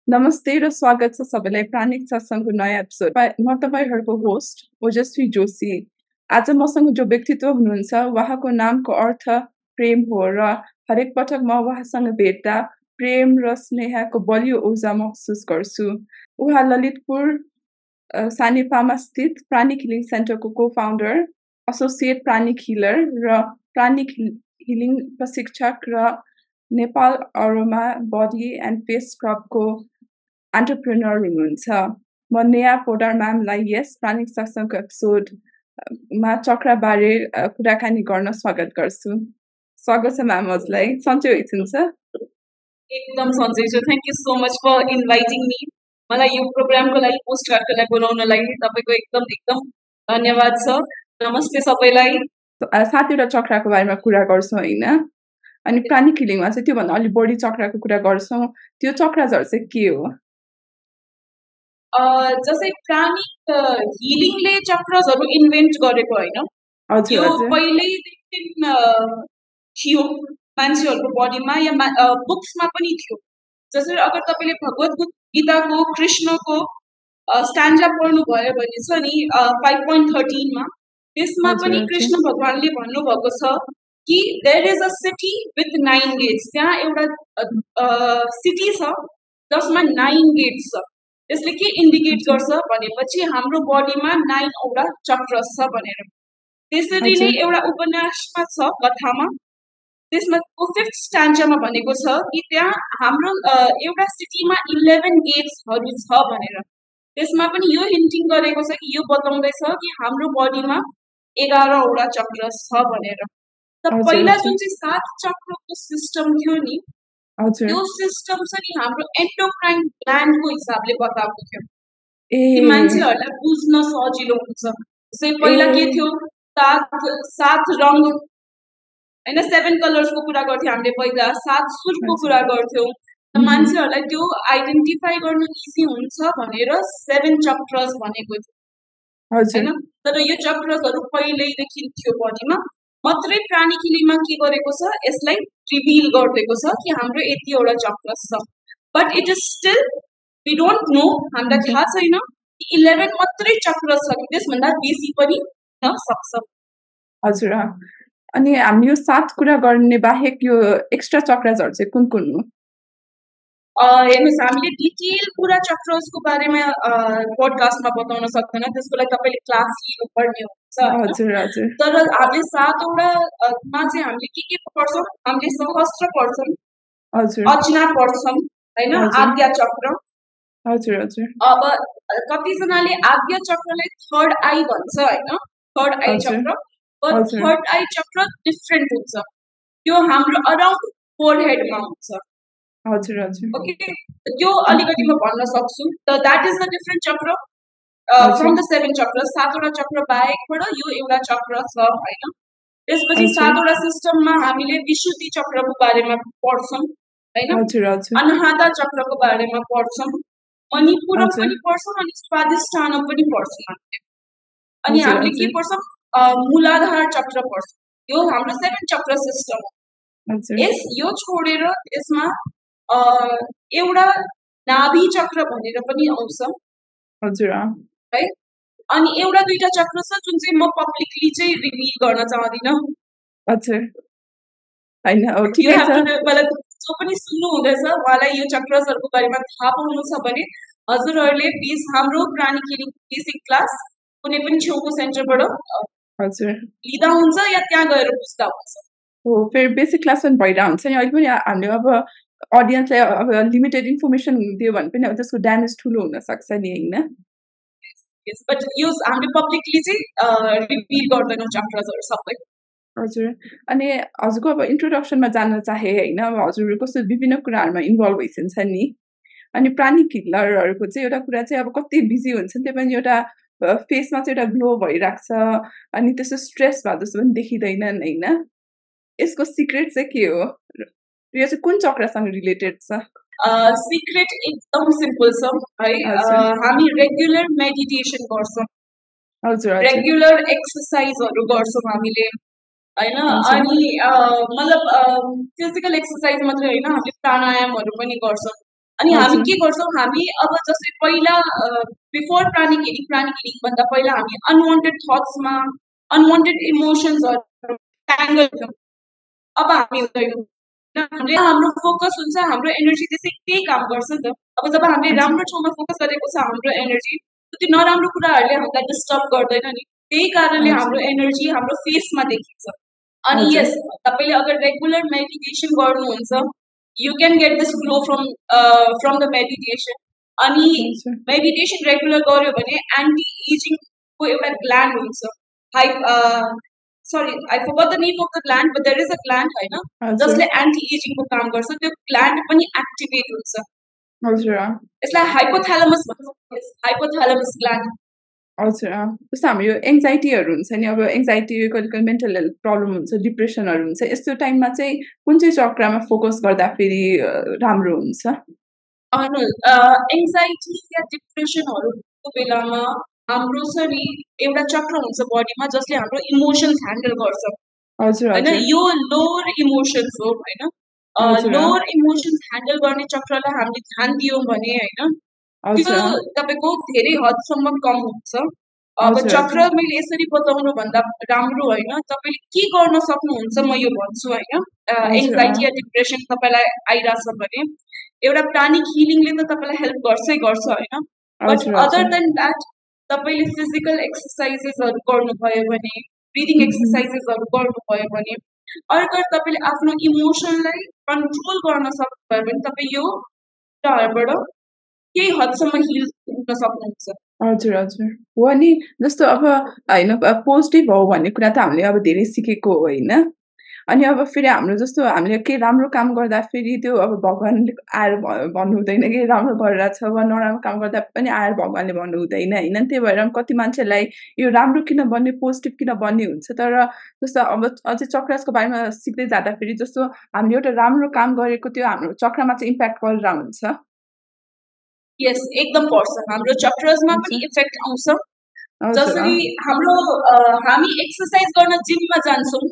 नमस्ते र स्वागत छ सबैलाई प्राणिक सत्सङ्गको नयाँ एपिसोड। म तपाईहरुको होस्ट ओजस्वी जोशी। आज मसँग जो व्यक्तित्व हुनुहुन्छ उहाँको नामको अर्थ प्रेम हो र हरेक पटक म उहाँसँग भेट्दा प्रेम र स्नेहको बलियो ऊर्जा महसुस गर्छु। उहाँ ललितपुर सानेपामा स्थित प्राणिक हिलिङ सेन्टरको को-फाउन्डर, एसोसिएट प्राणिक हिलर र प्राणिक हिलिङ प्रशिक्षक र Nepal aroma body and face स्क्रबको एन्टरप्रेन्योर हुनुहुन्छ। म नेहा पोड्डार म्यामलाई यस प्राणिक सत्सङ्गको एपिसोडमा चक्राबारे कुराकानी गर्न स्वागत गर्छु। स्वागत छ म्याम हजुरलाई। सन्चै हुनुहुन्छ? एकदम सन्चै छु। Thank you so much for inviting me. मलाई यो प्रोग्रामको लागि पोस्टकार्डको लागि बोलाउनलाई तपाईको एकदम एकदम धन्यवाद छ। नमस्ते सबैलाई। 7वटा चक्राको बारेमा कुरा गर्छौँ हैन? अनि प्राणिक हिलिङमा चाहिँ त्योभन्दा अलि बढी चक्राको कुरा गर्छौँ। त्यो चक्राजहरु चाहिँ के हो? जस्तै प्राणिक हिलिङले चक्रजहरु इन्भेन्ट गरेको हैन। यो पहिल्यैदेखि थियो मान्छेहरुको बडीमा या बुक्समा पनि थियो। जसरी अगर तपाईले भगवत गीताको कृष्णको स्टान्जा पढ्नु भयो भने छ नि 5.13 मा त्यसमा पनि कृष्ण भगवानले भन्नुभएको छ कि there is a city with 9 gates. त्यहाँ एउटा सिटी छ जसमा 9 गेट्स छ। त्यसले के इन्डिकेट गर्छ भनेपछि हाम्रो बडीमा 9 वटा चक्रस छ भनेर। त्यसरी नै एउटा उपन्यासमा छ कथामा, त्यसमा 5th स्टान्जामा भनेको छ कि त्यहाँ हाम्रो एउटा सिटीमा 11 गेट्सहरु छ भनेर। त्यसमा पनि यो हिन्टिङ गरेको छ कि यो बताउँदैछ कि हाम्रो बडीमा 11 वटा चक्रस छ भनेर। त पहिला जुन चाहिँ 7 चक्रको सिस्टम थियो नि, त्यो सिस्टम चाहिँ हाम्रो एन्डोक्राइन ग्ल्यान्डको हिसाबले बताएको थियो कि मान्छेहरुलाई बुझ्न सजिलो हुन्छ। जस्तै पहिला के थियो, सात रंग हैन, 7 कलर्सको कुरा गर्थ्यौं हामीले पहिला, 7 सुरको कुरा गर्थ्यौं। मान्छेहरुलाई त्यो आइडेन्टिफाई गर्न इजी हुन्छ भनेर 7 चक्रस भनेको थियो हैन। तर यो चक्रसहरु पहिल्यैदेखि थियो बडीमा। मात्रै प्राणिक हिलिङमा के गरेको छ, यसलाई रिभिल गरिदिएको छ कि हाम्रो यति वटा चक्रस छ। But it is still we don't know, हामीलाई थाहा छैन कि 11 मात्रै चक्रस छ कि त्यसभन्दा बेसी पनि हुन सक्छ। हजुर। अनि हामी यो 7 कुरा गर्ने बाहेक यो एक्स्ट्रा चक्रसहरु चाहिँ कुन कुन हो? हेर्नुस्, हामीले डिटेल पूरा चक्रसको बारेमा पोडकास्टमा बताउन सक्दैन, त्यसको लागि तपाईले क्लास लिनुपर्ने हुन्छ। हजुर हजुर। तर हामीले 7 वटा मा चाहिँ हामीले के पढ्छौं, हामीले सहस्त्र पढ्छौं, हजुर, अजना पढ्छौं हैन, आज्ञा चक्र। हजुर हजुर। अब कतिजनाले आज्ञा चक्रलाई थर्ड आई भन्छ हैन, थर्ड आई चक्र। But third eye chakra different हुन्छ, त्यो हाम्रो अराउन्ड फोरहेडमा हुन्छ। हजुर हजुर। ओके, त्यो अलिकति म भन्न सक्छु। त that is the different chakra from the 7 chakra. 7 वटा चक्र बाहेकबाट यो एउटा चक्र छ हैन। त्यसपछि 7 वटा सिस्टममा हामीले विशुद्धि चक्रको बारेमा पढ्छौं हैन, अनाहता चक्रको बारेमा पढ्छौं, मणिपुरम पनि पढ्छौं, अनि स्वादिष्ठान पनि पढ्छौं हामीले। अनि हामीले के पढ्छौं, मूलाधार चक्र पढ्छौं। यो हाम्रो 7 चक्र सिस्टम हो। यो छोडेर यसमा एउटा नाभि चक्र भनेर पनि आउँछ। हजुर है। अनि एउटा दुईटा चक्र छ जुन चाहिँ म पब्लिकली चाहिँ रिभिल गर्न चाहदिन। हजुर हैन, हो ठिकै छ। मतलब जो पनि सुन्नु हुँदैछ उहाँलाई यो चक्रसहरुको बारेमा थाहा पाउनु छ भने हजुरहरुले प्लिज हाम्रो प्राणिक हिलिङ बेसिक क्लास कुनै पनि छेउको सेन्टरबाट हजुर लिँदा हुन्छ या त्यहाँ गएर बुझ्दा हुन्छ। हो, फेरि बेसिक क्लास पनि भइरा हुन्छ नि। अहिले पनि हामीले अब अडियन्सलाई अब लिमिटेड इन्फर्मेसन दियो भने पनि अब त्यसको ड्यामेज ठुलो हुन सक्छ नि हैन। बट यो हामीले पब्लिकली चाहिँ रिभिल गर्दैनौं चक्रसहरु सबै। हजुर। अनि हजुरको अब इन्ट्रोडक्सनमा जान्न चाहे हैन, अब हजुर कस्तो विभिन्न कुराहरुमा इन्भल्भ भइसन्छ नि। अनि प्राणिक हिलरहरुको चाहिँ एउटा कुरा चाहिँ अब कति बिजी हुन्छ नि, त्यो पनि एउटा फेसमा चाहिँ एउटा ग्लो भइराख्छ, अनि त्यस्तो स्ट्रेस भए जस्तो पनि देखिँदैनन् हैन। यसको सिक्रेट चाहिँ के हो? यो चाहिँ कुन चक्रसँग रिलेटेड छ? सिक्रेट एकदम सिम्पल छ है। हामी रेगुलर मेडिटेसन गर्छौं, हजुर, रेगुलर एक्सरसाइजहरु गर्छौं हामीले हैन। अनि मतलब फिजिकल एक्सरसाइज मात्रै हैन, हामीले प्राणायामहरु पनि गर्छौं। अनि हामी के गर्छौँ, हामी अब जस्तै पहिला बिफोर प्राणिक हिलिङ भन्दा पहिला हामी अनवान्टेड थट्समा अनवान्टेड इमोसन्सहरू ट्याङ्गल हुन्छौँ। अब हामी हुँदैनौँ, हाम्रो फोकस हुन्छ, हाम्रो एनर्जी त्यसै त्यही काम गर्छ नि त। अब जब हामीले राम्रो ठाउँमा फोकस गरेको छ हाम्रो एनर्जी, त्यो नराम्रो कुराहरूले हामीलाई डिस्टर्ब गर्दैन नि। त्यही कारणले हाम्रो एनर्जी हाम्रो फेसमा देखिन्छ। अनि यस, तपाईँले अगर रेगुलर मेडिटेसन गर्नुहुन्छ, you can get this flow from the meditation. अनि मेडिटेसन रेगुलर गर्यो भने एन्टी एजिङको एउटा ग्ल्यान्ड हुन्छ, sorry, I forgot the name of the gland, but there is a gland हैन जसले एन्टी एजिङको काम गर्छ, त्यो ग्ल्यान्ड पनि एक्टिभेट हुन्छ। यसलाई हाइपोथालमस भन्छ, हाइपोथालमस ग्ल्यान्ड। हजुर, जस्तो हाम्रो यो एङ्जाइटीहरू हुन्छ नि, अब एङ्जाइटी कहिले मेन्टल हेल्थ प्रब्लम हुन्छ, डिप्रेसनहरू हुन्छ, यस्तो टाइममा चाहिँ कुन चाहिँ चक्रमा फोकस गर्दाखेरि राम्रो हुन्छ? एङ्जाइटी या डिप्रेसनहरूको बेलामा हाम्रो छ नि एउटा चक्र हुन्छ बडीमा जसले हाम्रो इमोसन्स ह्यान्डल गर्छ हैन। यो लोअर इमोसन्स हो हैन। लोअर इमोसन्स ह्यान्डल गर्ने चक्रलाई हामीले ध्यान दियौँ भने हैन, त्यो तपाईको धेरै हदसम्म कम हुन्छ। अब चक्र मैले यसरी बताउनु भन्दा राम्रो हैन, तपाईले के गर्न सक्नुहुन्छ म यो भन्छु हैन। एङ्जाइटी या डिप्रेसन तपाईलाई आइराछ भने एउटा प्राणिक हिलिङले त तपाईलाई हेल्प गर्छ हैन, बट अदर देन दैट तपाईले फिजिकल एक्सरसाइजेसहरु गर्नुभयो भने, ब्रिदिङ एक्सरसाइजेसहरु गर्नुभयो भने, अगर तपाईले आफ्नो इमोसनलाई कन्ट्रोल गर्न सक्नुभयो भने तपाई यो कुराहरुबाट केही हदसम्म हिल हुन सक्नुहुन्छ। हजुर हजुर, हो नि। जस्तो अब हैन, पोजिटिभ हो भन्ने कुरा त हामीले अब धेरै सिकेको हो हैन। अनि अब फेरि हाम्रो जस्तो हामीले केही राम्रो काम गर्दा फेरि त्यो अब भगवानले आएर भन्नु हुँदैन कि राम्रो गरिरहेछ, वा नराम्रो काम गर्दा पनि आएर भगवानले भन्नु हुँदैन हैन। त्यही भएर कति मान्छेलाई यो राम्रो किन बन्ने, पोजिटिभ किन बन्ने हुन्छ। तर जस्तो अब अझै चक्रासको बारेमा सिक्दै जाँदाखेरि जस्तो हामीले एउटा राम्रो काम गरेको त्यो हाम्रो चक्रमा चाहिँ इम्प्याक्ट गरेर हुन्छ। यस, एकदम पर्छ, हाम्रो चक्रसमा पनि इफेक्ट आउँछ। जसरी हाम्रो हामी एक्सरसाइज गर्न जिममा जान्छौँ,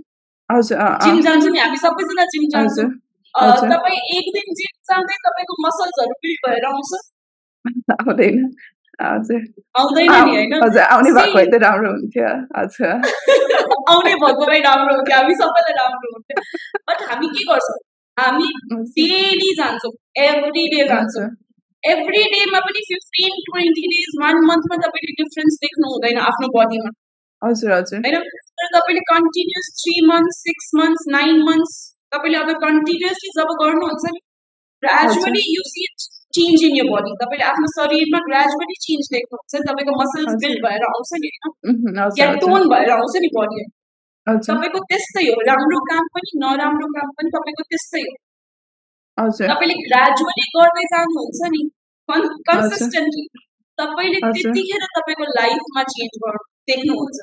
जिम जान्छौँ नि, हामी सबैजना जिम जान्छौँ। तपाई एक दिन जिम जाँदै तपाईको मसल्सहरु बिल्ड भएर आउँछ? आउँदैन। हजुर, आउँदैन नि हैन। हजुर, आउने भएको भए त राम्रो हुन्थ्यो। हजुर, आउने भएको भए राम्रो हुन्थ्यो, हामी सबैलाई राम्रो हुन्थ्यो। बट हामी के गर्छौँ, हामी डेली जान्छौँ, एभ्री डे जान्छौँ। एभ्री डेमा पनि 15-20 डेज 1 मन्थमा तपाईले डिफरेन्स देख्नु हुँदैन आफ्नो बडीमा। हजुर हजुर, हैन। तर तपाईले कन्टिन्युअस 3 मन्थ्स, 6 मन्थ्स, 9 मन्थ्स तपाईले अब कन्टिन्युअसली जब गर्नुहुन्छ नि, gradually you see change in your body. तपाईले आफ्नो शरीरमा ग्रेजुअली चेन्ज देख्नुहुन्छ, तपाईको मसल्स बिल्ड भएर आउँछ नि हैन, या टोन भएर आउँछ नि बडी। तपाईको त्यस्तै हो, राम्रो काम पनि नराम्रो काम पनि तपाईको त्यस्तै हो। तपाईले ग्रेजुअली गर्दै जानुहुन्छ नि, कन्सिस्टेन्टली, तपाईले त्यतिखेर तपाईको लाइफमा चेन्ज देख्नुहुन्छ।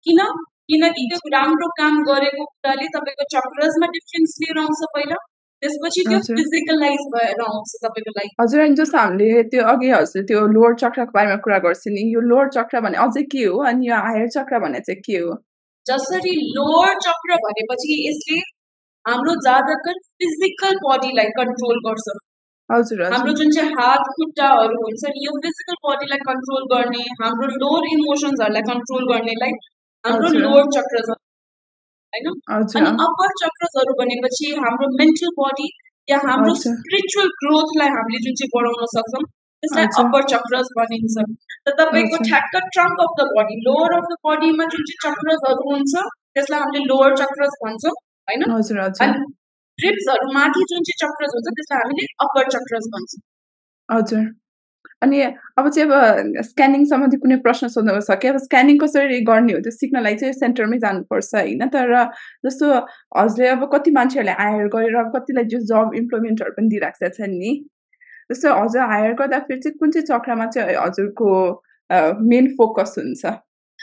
किनकि त्यो राम्रो काम गरेको कुराले तपाईको चक्रसमा डिफरेन्स लिएर आउँछ पहिला, त्यसपछि त्यो फिजिकलाइज भएर आउँछ तपाईको लाइफ। हजुर, अनि जस्तो हामीले त्यो अघि हजुर त्यो लोअर चक्रको बारेमा कुरा गर्छ नि, यो लोअर चक्र भने अझै के हो, अनि यो हायर चक्र भने चाहिँ के हो? जसरी लोअर चक्र भनेपछि यसले हाम्रो ज्यादातर फिजिकल बडीलाई कन्ट्रोल गर्छ। हजुर, हाम्रो जुन चाहिँ हात खुट्टाहरू हुन्छ नि, यो फिजिकल बडीलाई कन्ट्रोल गर्ने, हाम्रो लोअर इमोसन्सहरूलाई कन्ट्रोल गर्नेलाई हाम्रो लोअर चक्रस हैन। अनि अप्पर चक्रसहरू भनेपछि हाम्रो मेन्टल बडी या हाम्रो स्पिरिचुअल ग्रोथलाई हामीले जुन चाहिँ बढाउन सक्छौँ त्यसलाई अप्पर चक्रस भनिन्छ। त तपाईको ठ्याक्क trunk of the body, lower of the बडीमा जुन चाहिँ चक्रसहरू हुन्छ त्यसलाई हामीले लोअर चक्रस भन्छौँ हैन। अनि रिब्सहरु माथि जुन चाहिँ चक्रस हुन्छ त्यसलाई हामीले अप्पर चक्रस भन्छौँ। हजुर, अनि अब चाहिँ अब स्क्यानिङ सम्बन्धी कुनै प्रश्न सोध्नु छ कि? अब स्क्यानिङ कसरी गर्ने हो त्यो सिक्नलाई चाहिँ सेन्टरमै जानुपर्छ हैन। तर जस्तो हजुरले अब कति मान्छेहरूलाई हायर गरेर अब कतिलाई जो जब इम्प्लोइमेन्टहरू पनि दिइराखेको छन् नि, जस्तो हजुर हायर गर्दाखेरि चाहिँ कुन चाहिँ चक्रमा चाहिँ हजुरको मेन फोकस हुन्छ?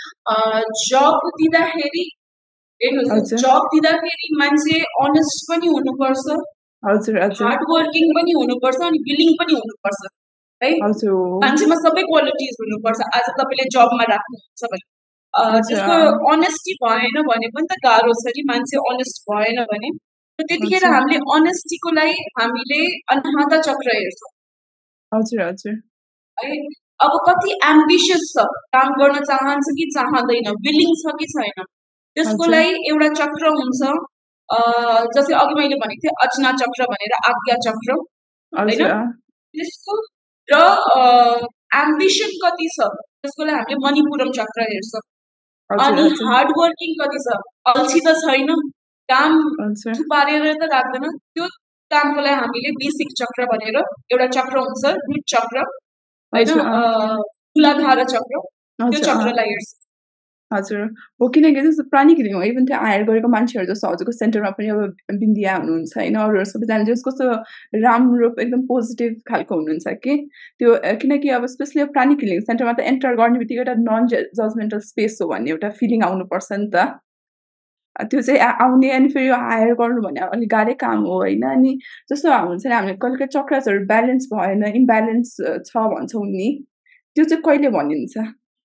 जब दिँदाखेरि हेर्नुहोस्, जब दिँदाखेरि मान्छे अनेस्ट पनि हुनुपर्छ, हार्ड वर्किङ पनि हुनुपर्छ, अनि विलिङ पनि हुनुपर्छ है। मान्छेमा सबै क्वालिटिज हुनुपर्छ। आज तपाईले जबमा राख्नुहुन्छ भने त्यसको अनेस्टी भएन भने पनि त गाह्रो छ नि, मान्छे अनेस्ट भएन भने। त्यतिखेर हामीले अनेस्टीको लागि हामीले अनाहत चक्र हेर्छौँ। हजुर हजुर है। अब कति एम्बिसियस छ, काम गर्न चाहन्छ कि चाहँदैन, विलिङ छ कि छैन, त्यसको हजुर लागि एउटा चक्र हुन्छ। जस्तै अघि मैले भनेको थिएँ अजना चक्र भनेर, आज्ञा चक्र होइन, हजुर त्यसको र एम्बिसन कति छ त्यसको लागि हामीले मणिपुरम चक्र हेर्छौँ। हजुर अनि हजुर हार्ड वर्किङ कति छ, अल्छी त छैन, काम हजुर थुपारेर त राख्दैन, त्यो कामको लागि हामीले बेसिक चक्र भनेर एउटा चक्र हुन्छ, रुट चक्र होइन, हजुर मूलाधार चक्र, त्यो हजुर चक्रलाई हेर्छ। हजुर हो, किनकि जस्तो प्रानिक हिलिङमा इभन त्यो हायर गरेको मान्छेहरू जस्तो हजुरको सेन्टरमा पनि अब बिन्दिया हुनुहुन्छ होइन, अरूहरू सबैजना जस कस्तो राम्रो एकदम पोजिटिभ खालको हुनुहुन्छ कि त्यो किनकि अब स्पेसली प्रानिक हिलिङ सेन्टरमा त एन्टर गर्ने बित्तिकै एउटा नन जजमेन्टल स्पेस हो भन्ने एउटा फिलिङ आउनुपर्छ नि त। त्यो चाहिँ आउने अनि फेरि यो हायर गर्नु भने अलिक गाह्रै काम हो होइन। अनि जस्तो हुन्छ नि हामीले कहिले कहिले चक्रासहरू ब्यालेन्स भएन, इम्ब्यालेन्स छ भन्छौँ नि, त्यो चाहिँ कहिले भनिन्छ?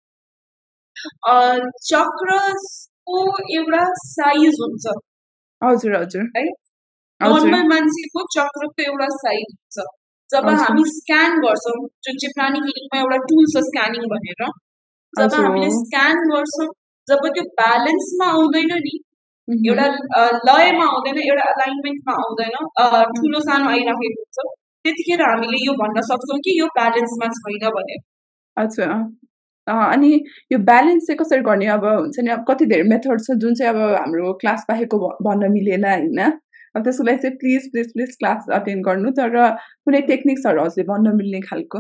चक्रको एउटा साइज हुन्छ। हजुर हजुर है, हजुर नर्मल मान्छेको चक्रको एउटा साइज हुन्छ। जब हजुर हामी स्क्यान गर्छौँ, जुन चाहिँ प्राणिक हिलिङमा एउटा टुल छ स्क्यानिङ भनेर, जब हजुर हामीले स्क्यान गर्छौँ, जब त्यो ब्यालेन्समा आउँदैन नि, एउटा मह्म। लयमा आउँदैन, एउटा अलाइनमेन्टमा आउँदैन, ठुलो सानो आइराखेको हुन्छ, त्यतिखेर हामीले यो भन्न सक्छौँ कि यो ब्यालेन्समा छैन भनेर। अच्छा अनि यो ब्यालेन्स चाहिँ कसरी गर्ने? अब हुन्छ नि अब कति धेरै मेथड छ जुन चाहिँ अब हाम्रो क्लास बाहेकको भन्न मिलेन होइन। अब त्यसको लागि चाहिँ please please please class attend गर्नु, तर कुनै टेक्निक्सहरू हजुरले भन्न मिल्ने खालको?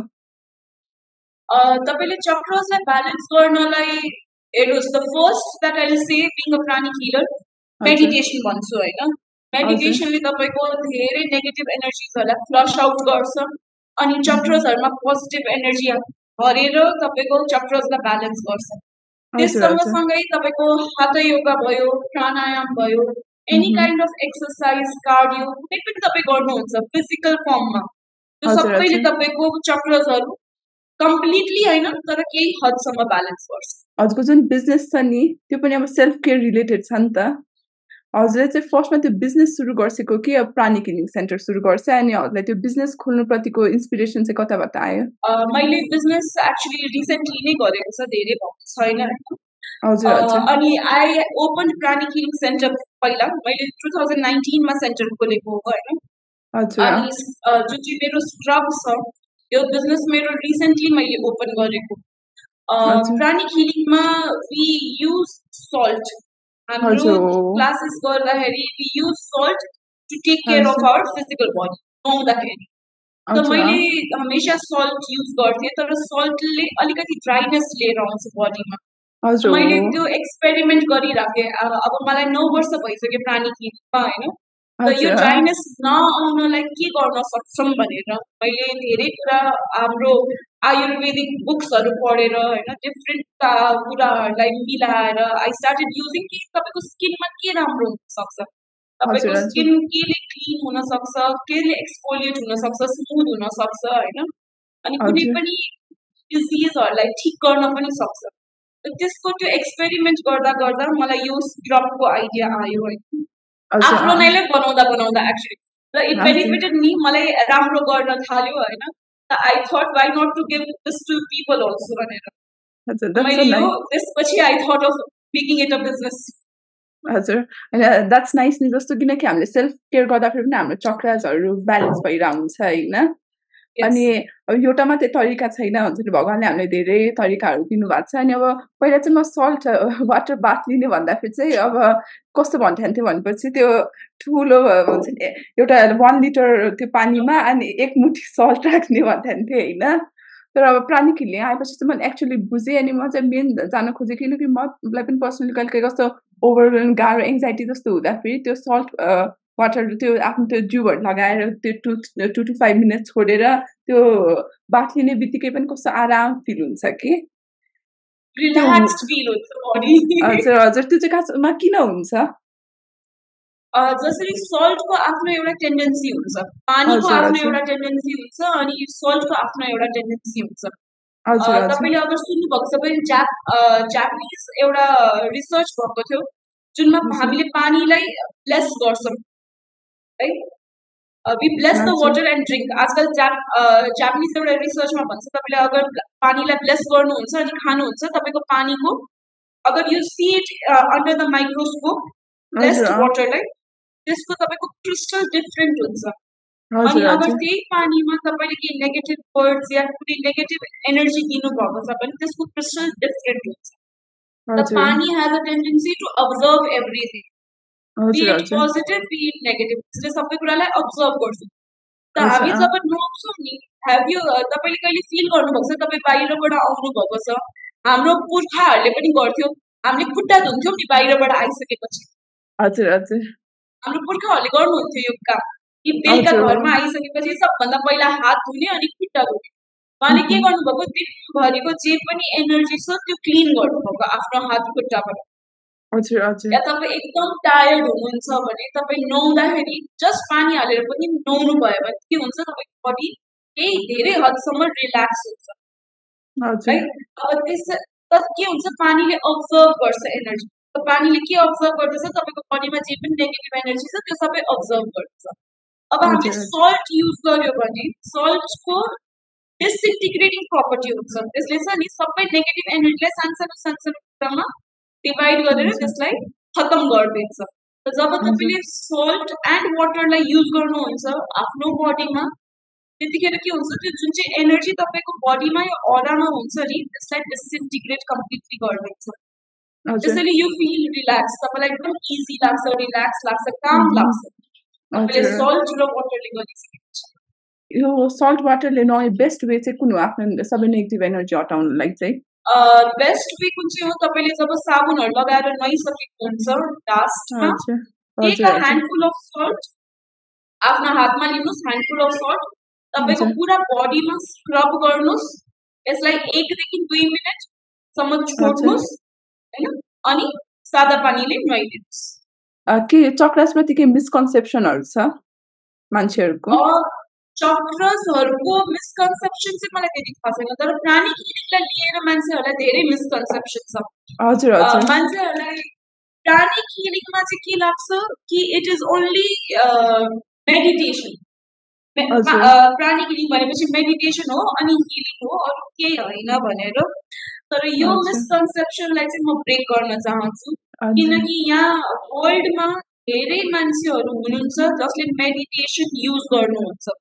तपाईँले चक्रसलाई ब्यालेन्स गर्नलाई हेर्नुहोस्, the first that I will say being a pranic healer, meditation भन्छु होइन। मेडिटेसनले तपाईँको धेरै नेगेटिभ एनर्जिजहरूलाई फ्लस आउट गर्छ अनि चक्रसहरूमा पोजिटिभ एनर्जी भरेर तपाईँको चक्रसलाई ब्यालेन्स गर्छ। त्यस सँगसँगै तपाईँको हात योगा भयो, प्राणायाम भयो, any kind of exercise, cardio कुनै पनि तपाईँ गर्नुहुन्छ फिजिकल फर्ममा, त्यो सबैले तपाईँको चक्रसहरू कम्प्लिटली होइन तर केही हदसम्म ब्यालेन्स गर्छ। हजुरको जुन बिजनेस छ नि त्यो पनि अब सेल्फ केयर रिलेटेड छ नि त। हजुरले चाहिँ फर्स्टमा त्यो बिजनेस सुरु गर्छेको कि अब प्राणिक हिलिङ सेन्टर सुरु गर्छ, अनि हजुरलाई त्यो बिजनेस खोल्नुप्रतिको इन्सपिरेसन चाहिँ कताबाट आयो? मैले बिजनेस एक्चुली रिसेन्टली नै गरेको छ, धेरै भएको छैन। अनि I open pranic healing center पहिला मैले 2019मा सेन्टर खोलेको हो होइन। अनि जुन चाहिँ मेरो स्क्रब छ यो बिजनेस मेरो रिसेन्टली मैले ओपन गरेको। प्राणिक हिलिङमा वी युज सल्ट, हाम्रो क्लासेस गर्दाखेरि we use salt to take care of our physical body नुहाउँदाखेरि। त मैले हमेशा सल्ट युज गर्थेँ, तर सल्टले अलिकति ड्राइनेस लिएर आउँछ बडीमा। मैले त्यो एक्सपेरिमेन्ट गरिराखेँ। अब मलाई 9 वर्ष भइसक्यो प्राणिक हिलिङमा होइन। त यो ड्राइनेस नआउनलाई के गर्न सक्छौँ भनेर मैले धेरै कुरा हाम्रो आयुर्वेदिक बुक्सहरू पढेर होइन, डिफ्रेन्ट कुराहरूलाई मिलाएर आई स्टार्टेड युजिङ कि तपाईँको स्किनमा के राम्रो हुनसक्छ, तपाईँको स्किन केले क्लिन हुनसक्छ, केले एक्सफोलिएट हुनसक्छ, स्मुथ हुनसक्छ होइन, अनि कुनै पनि डिजिजहरूलाई ठिक गर्न पनि सक्छ। त्यसको त्यो एक्सपेरिमेन्ट गर्दा गर्दा मलाई यो स्क्रबको आइडिया आयो होइन, आफ्नो नैले बनाउँदा एक्चुली र इट बेनिफिटेड मी, मलाई राम्रो गर्न थाल्यो होइन। I thought why not to give this to people also भनेर मैले यो त्यसपछि I thought of making it a business. हजुर, द्याट्स नाइस नि। जस्तो किनकि हामीले सेल्फ केयर गर्दाखेरि पनि हाम्रो चक्रासहरू ब्यालेन्स भइरहेको हुन्छ होइन। अनि अब एउटा मात्रै तरिका छैन, हुन्छ नि भगवान्ले हामीलाई धेरै तरिकाहरू दिनुभएको छ। अनि अब पहिला चाहिँ म सल्ट वाटर बाथ लिने भन्दाखेरि चाहिँ अब कस्तो भन्थ्यो भनेपछि त्यो ठुलो हुन्छ नि एउटा 1 लिटर त्यो पानीमा अनि 1 मुठी सल्ट राख्ने भन्थ्यो होइन। तर अब प्राणिक हिलिङ आएपछि चाहिँ मैले एक्चुली बुझेँ। अनि म चाहिँ मेन जान खोजेँ किनकि मलाई पनि पर्सनली कहिले कहिले कस्तो ओभरवेल्म गाह्रो एङ्जाइटी जस्तो हुँदाखेरि त्यो सल्ट वाटर त्यो आफ्नो त्यो जिउहरू लगाएर त्यो 2 to 5 मिनट छोडेर त्यो बाथ लिने बित्तिकै पनि कस्तो आराम फिल हुन्छ कि रिल्याक्स्ड फिल हुन्छ बडी। हजुर हजुर, त्यो चाहिँ खासमा किन हुन्छ? जसरी सल्टको आफ्नो एउटा टेन्डेन्सी हुन्छ, पानीको आफ्नो एउटा टेन्डेन्सी हुन्छ, अनि सल्टको आफ्नो एउटा टेन्डेन्सी हुन्छ। तपाईँले अगर सुन्नुभएको छ भने जापानिज एउटा रिसर्च भएको थियो जुनमा हामीले पानीलाई लेस गर्छौँ है, we bless the water and drink. आजकल जापानिज एउटा रिसर्चमा भन्छ तपाईले अगर पानीलाई ब्लेस गर्नुहुन्छ अनि खानुहुन्छ तपाईको पानीको अगर you see it under the microscope blessed water like त्यसको तपाईको क्रिस्टल डिफरेंट हुन्छ अनि अगर त्यही पानीमा तपाईले के नेगेटिभ वर्ड्स या कुनै नेगेटिभ एनर्जी दिनु भएको छ भने त्यसको क्रिस्टल डिफरेंट हुन्छ the pani has a tendency to observe everything be it positive be it negative त्यसले सबै कुरालाई अब्जर्भ गर्छ त हामी जब नआउँछौँ नि have you तपाईले कहिले फिल गर्नुभएको छ तपाई बाहिरबाट आउनु भएको छ हाम्रो पुर्खाहरूले पनि गर्थ्यो हामीले खुट्टा धुन्थ्यौं नि बाहिरबाट आइसकेपछि हजुर हजुर हाम्रो पुर्खाहरूले गर्नुहुन्थ्यो यो काम कि बेलुका घरमा आइसकेपछि सबभन्दा पहिला हात धुने अनि खुट्टा धुने उहाँले के गर्नुभएको दिनभरिको जे पनि एनर्जी छ त्यो क्लिन गर्नुभएको आफ्नो हात खुट्टाबाट हजुर हजुर या तपाईँ एकदम टायर्ड हुनुहुन्छ भने तपाईँ नुहाउँदाखेरि जस्ट पानी हालेर पनि नुहाउनु भयो भने के हुन्छ तपाईँको बडी केही धेरै हदसम्म रिल्याक्स हुन्छ है अब त्यस के हुन्छ पानीले अब्जर्भ गर्छ एनर्जी पानीले के अब्जर्भ गर्दछ तपाईँको बडीमा जे पनि नेगेटिभ एनर्जी छ त्यो सबै अब्जर्भ गर्दछ अब हामीले सल्ट युज गर्यो भने सल्टको डिसइन्टिग्रेटिङ प्रपर्टी हुन्छ त्यसले चाहिँ नि सबै नेगेटिभ एनर्जीलाई सानसानो सानसानो कुरामा डिवाइड गरेर त्यसलाई खत्म गरिदिन्छ त जब तपाईले सल्ट एन्ड वाटरलाई युज गर्नुहुन्छ आफ्नो बडीमा त्यतिखेर के हुन्छ त्यो जुन चाहिँ एनर्जी तपाईको बडीमा या ऑरामा हुन्छ नि त्यसलाई डिसइन्टिग्रेट कम्प्लिटली गरिदिन्छ त्यसैले यु फिल रिल्याक्स तपाईलाई एकदम इजी लाग्छ रिल्याक्स लाग्छ काम लाग्छ तपाईले सल्ट र वाटरले गरिसकेपछि यो सल्ट वाटरले नुहाउने बेस्ट वे चाहिँ कुन हो आफ्नो सबै नेगेटिभ एनर्जी हटाउनलाई चाहिँ बेस्ट वे कुन चाहिँ हो तपाईले जब साबुनहरु लगाएर नुहाइसकेको हुन्छ लास्टमा take a handful of salt आफ्नो हातमा लिनुस् ह्यान्डफुल अफ सल्ट तपाईको पुरा बडीमा स्क्रब गर्नुस् यसलाई 1 देखि 2 मिनेट सम्म छोड्नुस् हैन अनि सादा पानीले नुहाइदिनुस् के चक्रासप्रति के मिसकन्सेप्सनहरु छ मान्छेहरुको चक्रसहरुको मिसकन्सेप्सन चाहिँ मलाई त्यति थाहा छैन तर प्राणिक हिलिङलाई लिएर मान्छेहरुलाई धेरै मिसकन्सेप्सन छ हजुर हजुर मान्छेहरुलाई प्राणिक हिलिङमा चाहिँ के लाग्छ कि it is only meditation pranic healing भनेपछि मेडिटेसन हो अनि हिलिङ हो अरु केही हैन भनेर तर यो मिसकन्सेप्सनलाई चाहिँ म ब्रेक गर्न चाहन्छु किनकि यहाँ वर्ल्डमा धेरै मान्छेहरु हुनुहुन्छ जसले मेडिटेसन युज गर्नुहुन्छ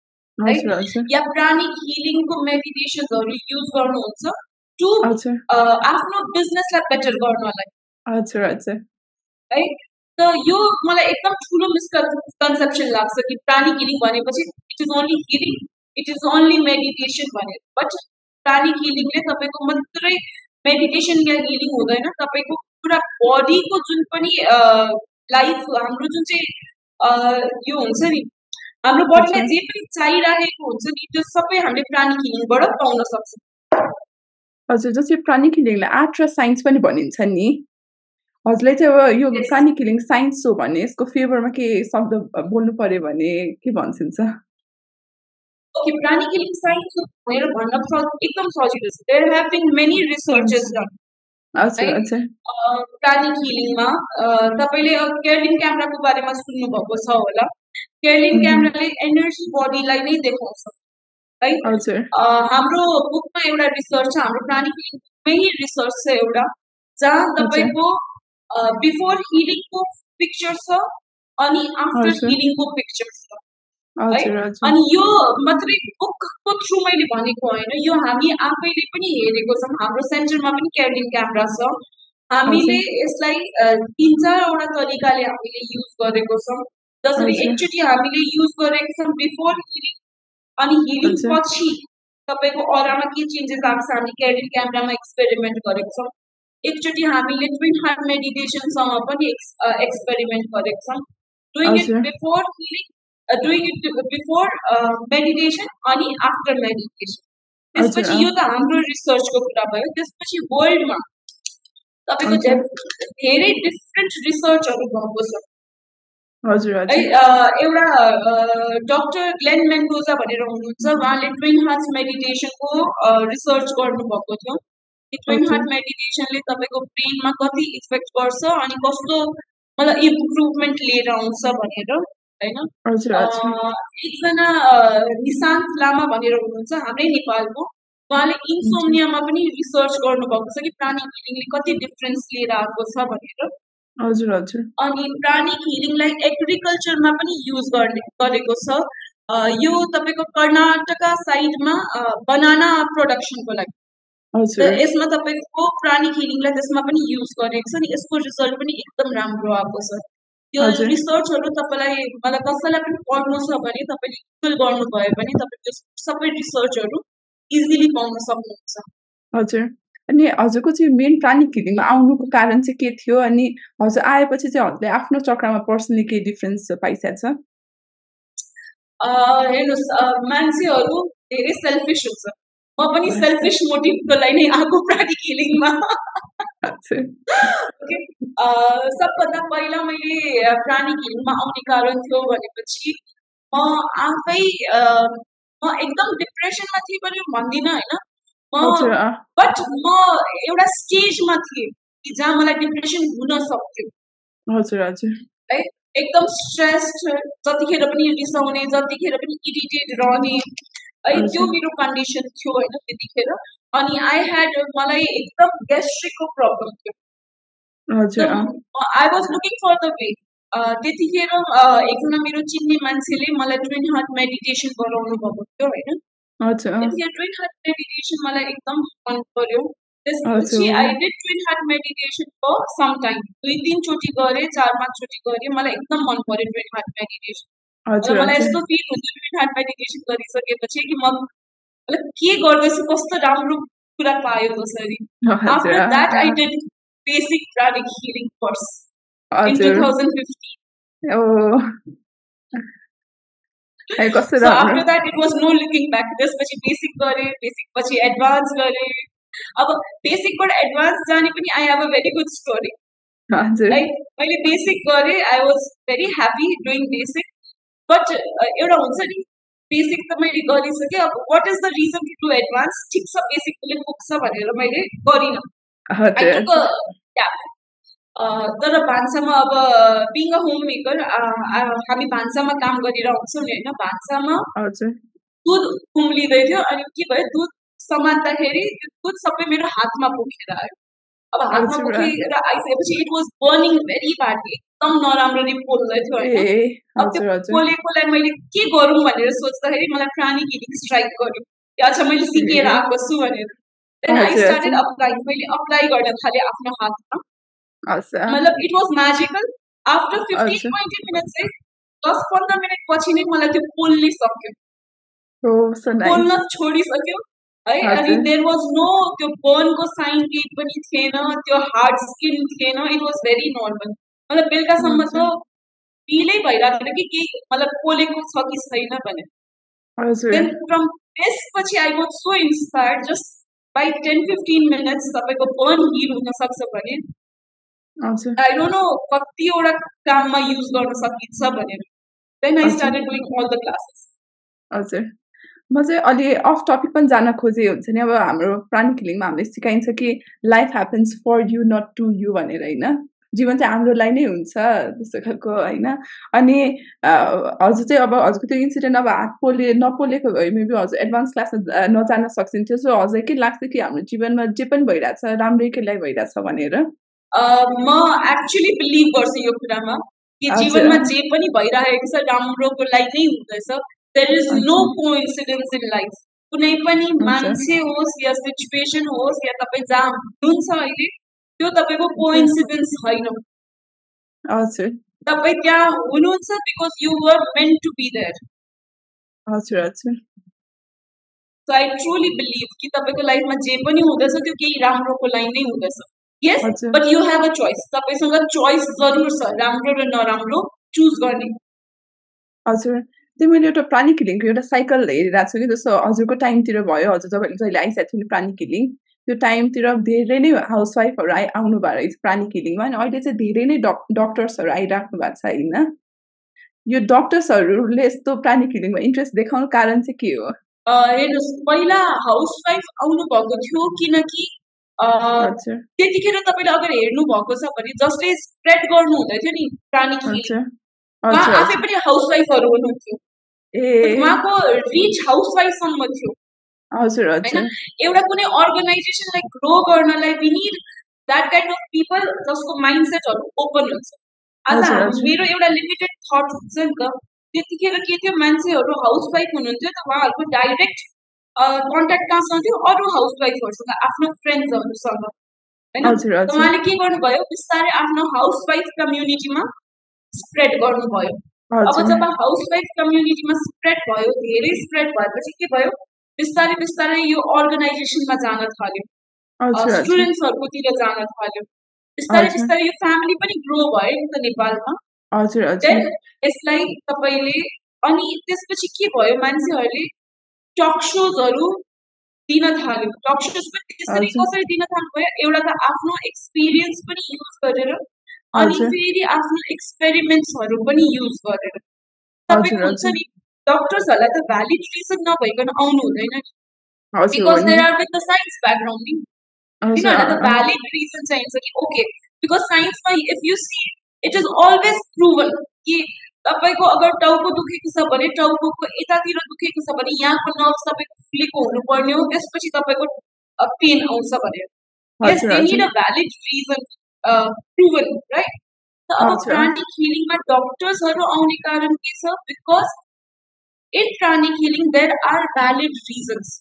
या प्राणिक हिलिङको मेडिटेसनहरु युज गर्नुहुन्छ टु आफ्नो बिजनेसलाई बेटर गर्नलाई हजुर हजुर है त यो मलाई एकदम ठुलो मिसकन्सेप्सन लाग्छ कि प्राणिक हिलिङ भनेपछि it is only healing it is only meditation भनेर बट प्राणिक हिलिङले तपाईको मात्रै मेडिटेसन या हिलिङ हुँदैन तपाईको पुरा बडीको जुन पनि लाइफ हाम्रो जुन चाहिँ यो हुन्छ नि हाम्रो बडीलाई जे पनि चाहिरहेको हुन्छ नि त्यो सबै हामीले प्राणिक हिलिङबाट पाउन सक्छौं हजुर जस्तै प्राणिक हिलिङलाई आर्ट र साइन्स पनि भनिन्छ नि हजुरले चाहिँ यो प्राणिक हिलिङ साइन्स हो भने यसको फेभरमा के शब्द बोल्नु पर्यो भने के भन्छिन्छ ओके प्राणिक हिलिङ साइन्स भनेर भन्न एकदम सजिलो छ there have been many researches done अच्छा अच्छा प्राणिक हिलिङमा तपाईले केयरलिङ क्यामेराको बारेमा सुन्नु भएको छ होला केयरलिङ क्यामेराले एनर्जी बडीलाई नै देखाउँछ है हजुर हाम्रो बुकमा एउटा रिसर्च छ हाम्रो प्राणिक हिलिङमै रिसर्च छ एउटा जहाँ तपाईको बिफोर हिलिङको पिक्चर छ अनि आफ्टर हिलिङको पिक्चर छ अनि यो मात्रै बुकको थ्रु मैले भनेको हैन यो हामी आफैले पनि हेरेको छौं हाम्रो सेन्टरमा पनि केयरलिङ क्यामेरा छ हामीले यसलाई 3-4 वटा तरिकाले हामीले युज गरेको छौं जसरी एकचोटी हामीले युज गरेको छौं बिफोर हिलिङ अनि हिलिङ पछि तपाईको अरामा के चेन्जेस आउँछ हामी केयरलिङ क्यामेरामा एक्सपेरिमेन्ट गरेको छौं एकचोटी हामीले ट्विन हार्ट मेडिटेसन सँग पनि एक्सपेरिमेन्ट गरेको छौं doing it before healing doing it before meditation अनि आफ्टर मेडिटेसन त्यसपछि यो त हाम्रो रिसर्चको कुरा भयो त्यसपछि वर्ल्डमा तपाईको धेरै डिफरेंट रिसर्चहरु भएको छ हजुर हजुर एउटा डाक्टर ग्लेन मेन्डोजा भनेर हुनुहुन्छ उहाँले ट्विन हार्ट मेडिटेसनको रिसर्च गर्नु भएको थियो ट्विन हार्ट मेडिटेसनले तपाईको ब्रेनमा कति इफेक्ट गर्छ अनि कस्तो मतलब इम्प्रुभमेन्ट लिएर आउँछ भनेर होइन एकजना निशान्त लामा भनेर हुनुहुन्छ हाम्रै नेपालको उहाँले इन्सोम्नियामा पनि रिसर्च गर्नुभएको छ कि प्राणिक हिलिङले कति डिफरेन्स लिएर आएको छ भनेर हजुर हजुर अनि प्राणिक हिलिङलाई एग्रिकल्चरमा पनि युज गरेको छ यो तपाईको कर्नाटका साइडमा बनाना प्रोडक्सनको लागि यसमा तपाईको प्राणिक हिलिङलाई त्यसमा पनि युज गरेको छ नि यसको रिजल्ट पनि एकदम राम्रो आएको छ यो रिसर्चहरु तपाईलाई मलाई कसैलाई पनि पढ्नु छ भने तपाईले गुगल गर्नुभयो भने तपाईले सबै रिसर्चहरु इजिली पाउन सक्नुहुन्छ हजुर अनि हजुरको चाहिँ मेन प्राणिक हिलिङमा आउनुको कारण चाहिँ के थियो अनि हजुर आएपछि चाहिँ हजुरले आफ्नो चक्रमा पर्सनली के डिफरेन्स पाइसकेछ हेर्नुस् मान्छेहरु धेरै सेल्फिश हुन्छ म पनि सेल्फिश मोटिभको लागि नै आएको प्राणिक हिलिङमा ओके सबभन्दा पहिला मैले प्राणिक हिलिङमा आउने कारण थियो भनेपछि म आफै म एकदम डिप्रेसनमा थिएँ पनि भन्दिन हैन बट म एउटा स्टेजमा थिएँ कि जहाँ मलाई डिप्रेसन हुन सक्थ्यो हजुर हजुर है एकदम स्ट्रेस्ड जतिखेर पनि रिसाउने जतिखेर पनि इरिटेट रहने है त्यो मेरो कन्डिसन थियो हैन त्यतिखेर अनि आई ह्याड मलाई एकदम ग्यास्ट्रिकको प्रब्लम थियो हजुर I was looking for the way त्यतिखेर एकजना मेरो चिन्ने मान्छेले मलाई ट्विन हार्ट मेडिटेसन गराउनु भएको थियो हैन त्यतिखेर ट्विन हार्ट मेडिटेसन मलाई एकदम मन पर्यो त्यसपछि I did twin heart meditation for some time 2-3 चोटि गरे 4-5 चोटि गरे मलाई एकदम मन पर्यो ट्विन हार्ट मेडिटेसन मलाई यस्तो फिल हुन्छ ट्विन हार्ट मेडिटेसन गरिसकेपछि कि म मतलब के गर्दैछु कस्तो राम्रो कुरा पायो त्यसरी after that I did basic pranic healing course in 2015 so after that it was no looking back त्यसपछि बेसिक गरे बेसिक पछि एडभान्स गरे अब बेसिक बाट एडभान्स जाने पनि I have a very good story like मैले बेसिक गरे I was very happy doing basic but एउटा हुन्छ नि बेसिक त मैले गरिसके अब what is the reason to do advance ठीक छ बेसिक पनि पुग्छ भनेर मैले गरिन आई टुक अ तर भान्सामा अब बिङ अ होम मेकर हामी भान्सामा काम गरिरहन्छौँ नि होइन भान्सामा दुध उम्लिँदै थियो अनि के भयो दुध समात्दाखेरि त्यो दुध सबै मेरो हातमा पोखेर आयो अब हातमा पोखेर आइसकेपछि it was burning very badly एकदम नराम्ररी पोल्दै थियो होइन अब त्यो पोलेकोलाई मैले के गरौँ भनेर सोच्दाखेरि मलाई प्राणिक हिलिङ स्ट्राइक गर्यो अच्छा मैले सिकेर आएको छु भनेर देन आई स्टार्टेड अप्लाइङ मैले अप्लाई गर्न थालेँ आफ्नो हातमा मतलब it was magical after 15-20 minute चाहिँ 10-15 मिनट पछि नै मलाई त्यो पोल्नै सक्यो पोल्न छोडिसक्यो है अनि देयर वाज नो त्यो बर्नको साइन केही पनि थिएन त्यो हार्ड स्किन थिएन इट वाज भेरी नर्मल मतलब बेलुकासम्म त फिलै भइरहेको थियो कि केही मतलब पोलेको छ कि छैन भनेर देन फ्रम त्यसपछि I was so inspired just by 10-15 minutes तपाईँको बर्न हिल हुन सक्छ भने I don't know कतिवटा काममा युज गर्न सकिन्छ भनेर then I started doing all the classes हजुर म चाहिँ अलि अफ टपिक पनि जान खोजे हुन्छ नि अब हाम्रो प्राणिक हिलिङमा हामीले सिकाइन्छ कि life happens for you not to you भनेर होइन जीवन चाहिँ हाम्रो लागि नै हुन्छ त्यस्तो खालको होइन अनि हजुर चाहिँ अब हजुरको त्यो इन्सिडेन्ट अब हात नपोलेको भए मेबी हजुर एडभान्स क्लासमा नजान सक्छन्थ्यो सो हजुर के लाग्छ कि हाम्रो जीवनमा जे पनि भइरहेछ राम्रैकै लागि भइरहेछ भनेर म एक्चुअली बिलिभ गर्छु यो कुरामा कि जीवनमा जे पनि भइरहेको छ राम्रोको लागि नै हुँदैछ there is no coincidence in life कुनै पनि मान्छे होस् या सिचुएसन होस् या तपाईँ जहाँ हुनुहुन्छ अहिले त्यो तपाईँको कोइन्सिडेन्स छैन हजुर तपाईँ त्यहाँ हुनुहुन्छ because you were meant to be there हजुर हजुर सो आई ट्रुली बिलिभ कि तपाईँको लाइफमा जे पनि हुँदैछ त्यो केही राम्रोको लागि नै हुँदैछ yes but you have a choice तपाईसँग चोइस जरुर छ राम्रो र नराम्रो चुज गर्ने हजुर त्यो मैले एउटा प्राणिक हिलिङको एउटा साइकल हेरिरहेको छु कि जस्तो हजुरको टाइमतिर भयो हजुर जहिले आइसकेको थियो नि प्राणिक हिलिङ त्यो टाइमतिर धेरै नै हाउसवाइफहरू आउनु भएको रहेछ प्राणिक हिलिङमा अनि अहिले चाहिँ धेरै नै डक्टर्सहरू आइराख्नु भएको छ होइन यो डक्टर्सहरूले यस्तो प्राणिक हिलिङमा इन्ट्रेस्ट देखाउनु कारण चाहिँ के हो हेर्नुहोस् पहिला हाउसवाइफ आउनु भएको थियो किनकि त्यतिखेर तपाईँले अगर हेर्नु भएको छ भने जसले स्प्रेड गर्नु हुँदै थियो नि प्राणिक हिलिङ उहाँ आफै पनि हाउसवाइफहरू हुनुहुन्थ्यो, उहाँको रिच हाउसवाइफसम्म थियो। होइन, एउटा कुनै अर्गनाइजेसनलाई ग्रो गर्नलाई we need that kind of people जसको माइन्डसेटहरू ओपन हुन्छ। आज मेरो एउटा लिमिटेड थट हुन्छ नि त, त्यतिखेर के थियो, मान्छेहरू हाउसवाइफ हुनुहुन्थ्यो त उहाँहरूको डाइरेक्ट कन्ट्याक्ट कहाँसँग थियो, अरू हाउसवाइफहरूसँग, आफ्नो फ्रेन्ड्सहरूसँग। होइन, उहाँले के गर्नुभयो, बिस्तारै आफ्नो हाउसवाइफ कम्युनिटीमा स्प्रेड गर्नुभयो। अब जब हाउसवाइफ कम्युनिटीमा स्प्रेड भयो, धेरै स्प्रेड भएपछि के भयो, बिस्तारै बिस्तारै यो अर्गनाइजेसनमा जान थाल्यो, स्टुडेन्ट्सहरूकोतिर जान थाल्यो, बिस्तारै बिस्तारै यो फ्यामिली पनि ग्रो भयो नि त नेपालमा। देन यसलाई तपाईँले, अनि त्यसपछि के भयो, मान्छेहरूले टक सोजहरू दिन थाल्यो। टक सोज पनि त्यसरी कसरी दिन थाल्नुभयो, एउटा त आफ्नो एक्सपिरियन्स पनि युज गरेर, अनि फेरि आफ्नो एक्सपेरिमेन्ट्सहरू पनि युज गरेर। तपाईँको हुन्छ नि, डक्टर्सहरूलाई त भ्यालिड रिजन नभइकन आउनु हुँदैन नि, because there are with the science background नि। तिनीहरूलाई त भ्यालिड रिजन चाहिन्छ कि ओके, बिकज साइन्समा if you see it is always proven कि तपाईँको अगर टाउको दुखेको छ भने टाउको यतातिर दुखेको छ भने यहाँको नर्भ तपाईँको फुलेको हुनुपर्ने हो, त्यसपछि तपाईँको पेन आउँछ भनेर। Yes, they need a valid reason, proven, right? अब प्राणिक हिलिङमा डक्टर्सहरू आउने कारण के छ, because in pranic healing there are valid reasons.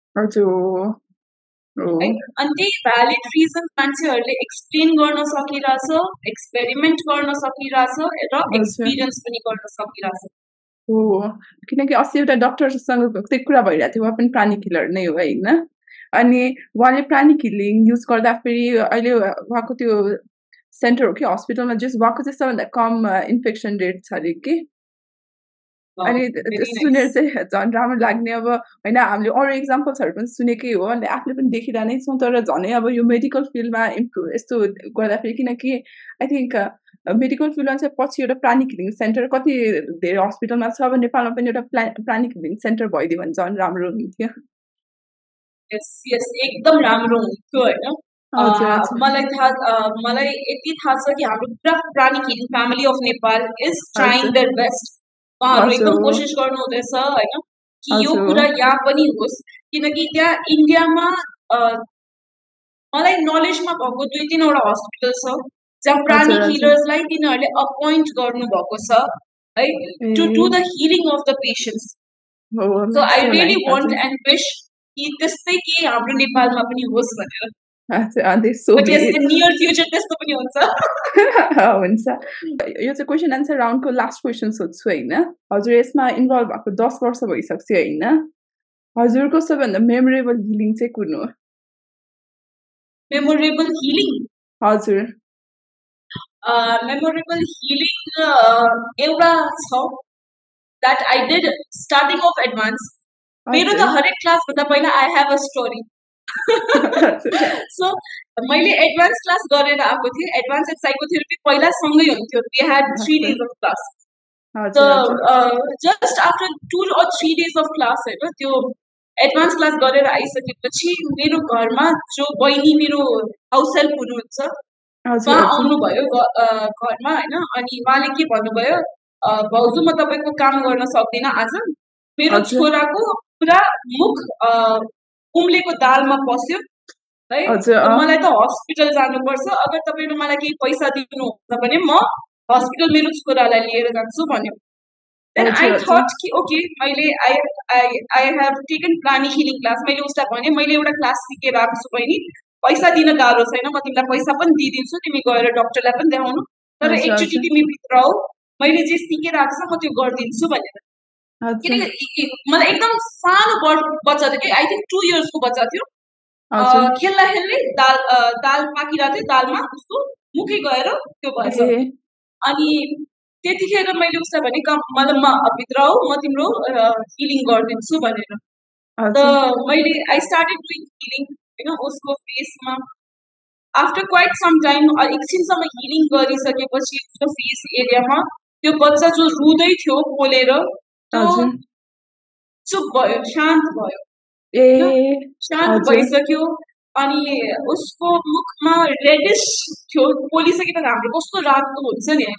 अनि त्यही भ्यालिड रिजन मान्छेहरूले एक्सप्लेन गर्न सकिरहेछ, एक्सपेरिमेन्ट गर्न सकिरहेछ र एक्सपिरियन्स पनि गर्न सकिरहेछ। हो, किनकि अस्ति एउटा डक्टरसँग त्यही कुरा भइरहेको थियो, उहाँ पनि प्राणिक हिलर नै हो होइन, अनि उहाँले प्राणिक हिलिङ युज गर्दाखेरि अहिले उहाँको त्यो सेन्टर हो कि हस्पिटलमा जस उहाँको चाहिँ सबभन्दा कम इन्फेक्सन रेट छ अरे कि। अनि सुनेर चाहिँ झन् राम्रो लाग्ने। अब होइन, हामीले अरू इक्जाम्पल्सहरू पनि सुनेकै हो, अनि आफूले पनि देखिरहनै छौँ, तर झनै अब यो मेडिकल फिल्डमा इम्प्रुभ यस्तो गर्दाखेरि, किनकि आई थिङ्क मेडिकल फिल्डमा चाहिँ पछि एउटा प्राणिक हिलिङ सेन्टर कति धेरै हस्पिटलमा छ, अब नेपालमा पनि एउटा प्राणिक हिलिङ सेन्टर भइदियो भने झन् राम्रो हुन्थ्यो। यस यस, एकदम राम्रो हुन्थ्यो होइन। मलाई यति थाहा छ कि हाम्रो पुरा pranic healing family of Nepal is trying their best. उहाँहरू एकदम कोसिस गर्नु हुँदैछ होइन कि यो कुरा यहाँ पनि होस्, किनकि त्यहाँ इन्डियामा मलाई नलेजमा भएको 2-3वटा हस्पिटल छ जहाँ प्राणिक हिलर्सलाई तिनीहरूले अपोइन्ट गर्नुभएको छ है, to do the healing of the patients. So I really want and wish कि त्यस्तै केही हाम्रो नेपालमा पनि होस् भनेर। नियर फ्युचर त्यस्तो पनि हुन्छ। हुन्छ, यो चाहिँ क्वेसन एन्सर राउन्डको लास्ट क्वेसन सोध्छु होइन। हजुर यसमा इन्भल्भ भएको 10 वर्ष भइसक्छ होइन, हजुरको सबैभन्दा मेमोरेबल हिलिङ चाहिँ कुन हो? Memorable healing? हजुर, मेमोरेबल हिलिङ एउटा छ that I did starting of advance. मेरो त हरेक क्लासभन्दा पहिला I have a story. So मैले एडभान्स क्लास गरेर आएको थिएँ, एडभान्स एन्ड साइकोथेरापी पहिला सँगै हुन्थ्यो, we had 3 days of class. Just after 2 or 3 days of class होइन, त्यो एडभान्स क्लास गरेर आइसकेपछि मेरो घरमा जो बहिनी मेरो हाउस हेल्प हुनुहुन्छ उहाँ आउनुभयो घरमा होइन, अनि उहाँले के भन्नुभयो, भाउजू म तपाईँको काम गर्न सक्दिनँ आज, मेरो छोराको पुरा मुख उम्लेको दालमा पस्यो है, मलाई त हस्पिटल जानुपर्छ, अगर तपाईँले मलाई केही पैसा दिनुहुन्छ भने म हस्पिटल मेरो छोरालाई लिएर जान्छु भन्यो। देन आई थट कि ओके, मैले I have taken pranic healing class. मैले उसलाई भने मैले एउटा क्लास सिकेर आएको छु बहिनी, पैसा दिन गाह्रो छैन, म तिमीलाई पैसा पनि दिइदिन्छु, तिमी गएर डक्टरलाई पनि देखाउनु, तर एकचोटि तिमी भित्र आऊ, मैले जे सिकेर आएको छ म त्यो गरिदिन्छु भनेर। किनकि मलाई एकदम सानो बच्चा थियो कि, आई थिङ्क 2 years को बच्चा थियो, खेल्दा खेल्दै दाल पाकिरहेको थियो, दालमा उसको मुखै गएर त्यो भएछ। अनि त्यतिखेर मैले उसलाई भने मतलब म भित्र आऊ, म तिम्रो हिलिङ गरिदिन्छु भनेर। त मैले आई स्टार्टेड डुइङ हिलिङ होइन उसको फेसमा। आफ्टर क्वाइट सम टाइम एकछिनसम्म हिलिङ गरिसकेपछि उसको फेस एरियामा त्यो बच्चा जो रुँदै थियो पोलेर त्यो चुप भयो, शान्त भयो, शान्त भइसक्यो। अनि उसको मुखमा रेडिस थियो, पोलिसकेपछि हाम्रो कस्तो रातो हुन्छ नि होइन,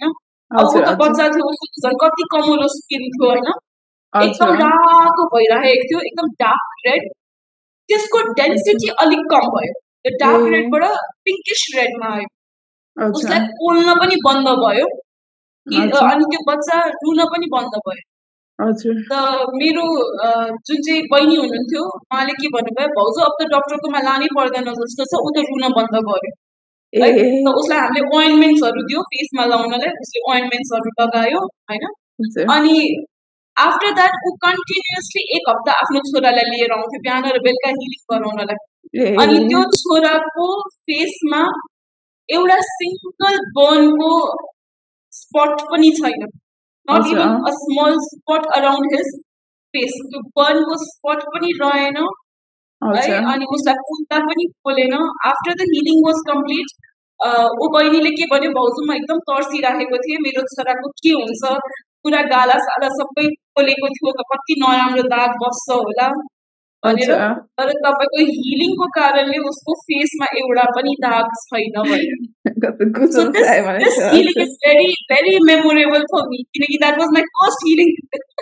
अब ऊ त बच्चा थियो, उसको झन् कति कमलो स्किन थियो होइन, एकदम रातो भइरहेको थियो, एकदम डार्क रेड। त्यसको डेन्सिटी अलिक कम भयो, त्यो डार्क रेडबाट पिङ्किश रेडमा आयो, उसलाई पोल्न पनि बन्द भयो, अनि त्यो बच्चा रुन पनि बन्द भयो। त मेरो जुन चाहिँ बहिनी हुनुहुन्थ्यो उहाँले के भन्नुभयो, भाउजू अब त डक्टरकोमा लानै पर्दैन जस्तो छ, ऊ त रुन बन्द गर्यो है। त उसलाई हामीले ओइन्टमेन्ट्सहरू दियो फेसमा लाउनलाई, उसले ओइन्टमेन्ट्सहरू लगायो होइन। अनि आफ्टर द्याट ऊ कन्टिन्युअसली 1 हप्ता आफ्नो छोरालाई लिएर आउँथ्यो बिहान र बेलुका हिलिङ गराउनलाई। अनि त्यो छोराको फेसमा एउटा सिङ्गल बर्नको स्पट पनि छैन, not even a small spot around his face, त्यो बर्नको स्पट पनि रहेन है। अनि उसलाई पुल्दा पनि खोलेन। After the healing was complete, ऊ बहिनीले के भन्यो, भाउजू म एकदम तर्सिराखेको थिएँ, मेरो छोराको के हुन्छ, पुरा गाला साला सबै खोलेको थियो, कति नराम्रो दाग बस्छ होला भनेर। तर तपाईँको हिलिङको कारणले उसको फेसमा एउटा पनि दाग छैन भयो। So this healing is very very memorable for me, किनकि that was my first healing.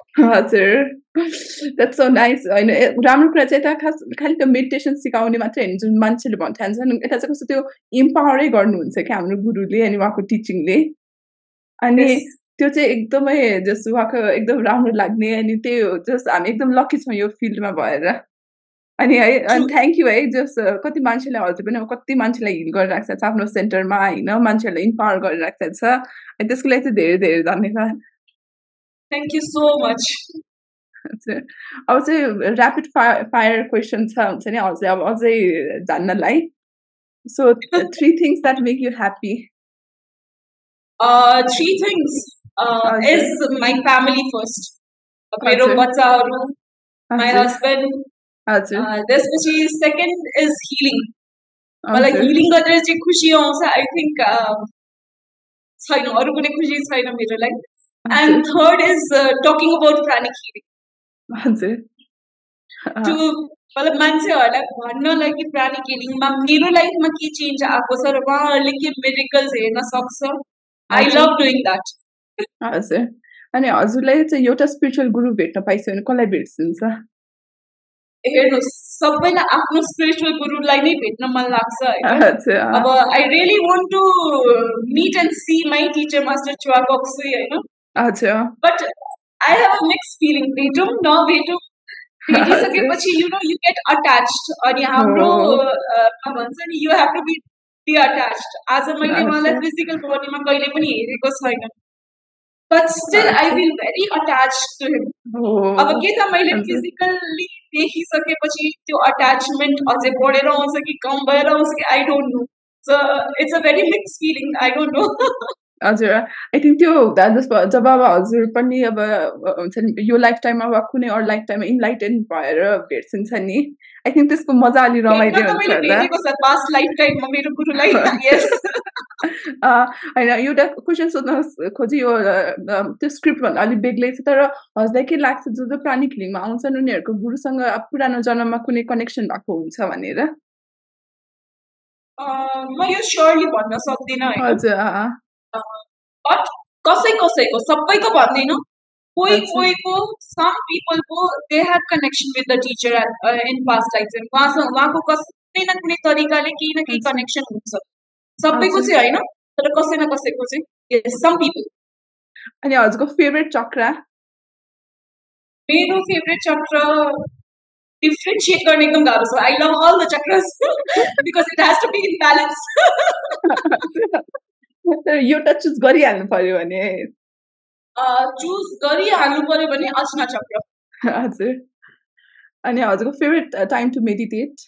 That's so nice. होइन, राम्रो कुरा चाहिँ यता खालि त्यो मेडिटेसन सिकाउने मात्रै होइन, जुन मान्छेले भन्ठान्छन् यता चाहिँ कस्तो त्यो इम्पावरै गर्नुहुन्छ क्या हाम्रो गुरुले अनि उहाँको टिचिङले। अनि त्यो चाहिँ एकदमै जस उहाँको एकदम राम्रो लाग्ने, अनि त्यो जस हामी एकदम लकी छौँ यो फिल्डमा भएर। अनि है, अनि थ्याङ्क यू है, जस कति मान्छेलाई हजुर पनि कति मान्छेलाई हिल गरिरहेको छ आफ्नो सेन्टरमा होइन, मान्छेहरूलाई इम्पावर गरिरहेको छ, अनि त्यसको लागि चाहिँ धेरै धेरै धन्यवाद। Thank you so much. अब चाहिँ ऱ्यापिड फायर क्वेसन छ हुन्छ नि हजुर, अब अझै जान्नलाई। So 3 things that make you happy. 3 things is my family first. मेरो बच्चाहरू, my husband, त्यसपछि सेकेन्ड इज हिलिङ। मलाई हिलिङ गरेर चाहिँ खुसी आउँछ, आई थिङ्क छैन अरू कुनै खुसी छैन मेरो लागि। And third is talking about pranic healing. मतलब मान्छेहरूलाई भन्नलाई कि प्रानिक हिलिङमा मेरो लाइफमा के चेन्ज आएको छ र उहाँहरूले के मिरेकल्स हेर्न सक्छ, आई लभ डुइङ द्याट। हजुर, अनि हजुरलाई चाहिँ एउटा स्पिरिचुअल गुरु भेट्न पाइसक्यो भने कसलाई भेट्नुहुन्छ? हेर्नुहोस्, सबैलाई आफ्नो स्पिरिचुअल गुरुलाई नै भेट्न मन लाग्छ होइन। अब I really want to meet and see my teacher master Choa Kok Sui होइन, but I have a mix feeling, भेटौँ नभेटौँ, भेटिसकेपछि you know you get attached. अनि हाम्रो भन्छ नि you have to be attached. आज मैले उहाँलाई फिजिकल बडीमा कहिले पनि हेरेको छैन, but still I feel very attached to him. अब के त मैले फिजिकली देखिसकेपछि त्यो अट्याचमेन्ट अझै बढेर आउँछ कि कम भएर आउँछ कि I don't know. So it's a very mix feeling, I don't know. हजुर, आई थिङ्क त्यो जब अब हजुर पनि अब हुन्छ नि यो लाइफ टाइममा वा कुनै अरू लाइफ टाइममा इन्लाइटेन भएर भेट्छन् नि, आई थिङ्क त्यसको मजा अलि रमाइलो हुन्छ होला। पास्ट लाइफ टाइममा मेरो गुरुलाई यस होइन, एउटा क्वेसन सोध्न खोजेँ, यो त्यो स्क्रिप्टभन्दा अलिक बेग्लै छ, तर हजुरलाई के लाग्छ जो जो प्रानिक हिलिङमा आउँछन् उनीहरूको गुरुसँग पुरानो जन्ममा कुनै कनेक्सन भएको हुन्छ भनेर? म यो स्योरली भन्न सक्दिनँ होइन, बट कसै कसैको, सबैको भन्दैन, कोही कोहीको, सम पिपलको they have connection with the teacher in past life. उहाँको कसै न कुनै तरिकाले केही न केही कनेक्सन हुन्छ, सबैको चाहिँ होइन तर कसै न कसैको चाहिँ, सम पिपल। अनि हजुरको फेभरेट चक्र? मेरो फेभरेट चक्र डिफ्रेन्सिएट गर्न एकदम गाह्रो छ। I love all the chakras because it has to be in balance. एउटा चुज गरिहाल्नु पर्यो भने? चुज गरिहाल्नु पर्यो भने अजना चक्र। हजुर, अनि हजुरको favourite time to meditate?